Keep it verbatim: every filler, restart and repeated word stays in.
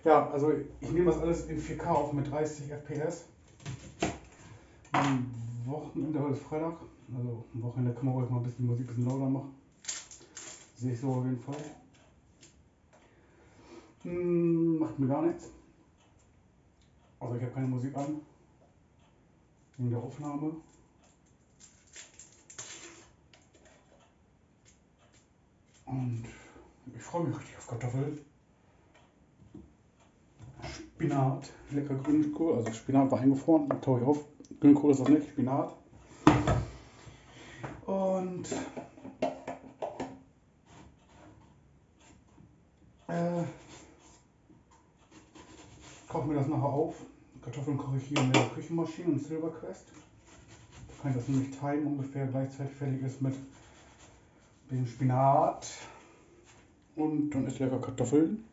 Ja, also ich nehme das alles in vier K auf mit dreißig F P S. Am Wochenende, heute ist Freitag, also am Wochenende kann man ruhig mal ein bisschen Musik ein bisschen lauter machen. Sehe ich so auf jeden Fall. Hm, macht mir gar nichts. Also ich habe keine Musik an. Wegen der Aufnahme. Und ich freue mich richtig auf Kartoffeln. Spinat, lecker Grünkohl, also Spinat war eingefroren, taue ich auf. Grünkohl ist das nicht, Spinat. Und äh, koche mir das nachher auf. Kartoffeln koche ich hier in der Küchenmaschine in Silverquest. Da kann ich das nämlich timen, ungefähr gleichzeitig fertig ist mit dem Spinat. Und dann ist lecker Kartoffeln.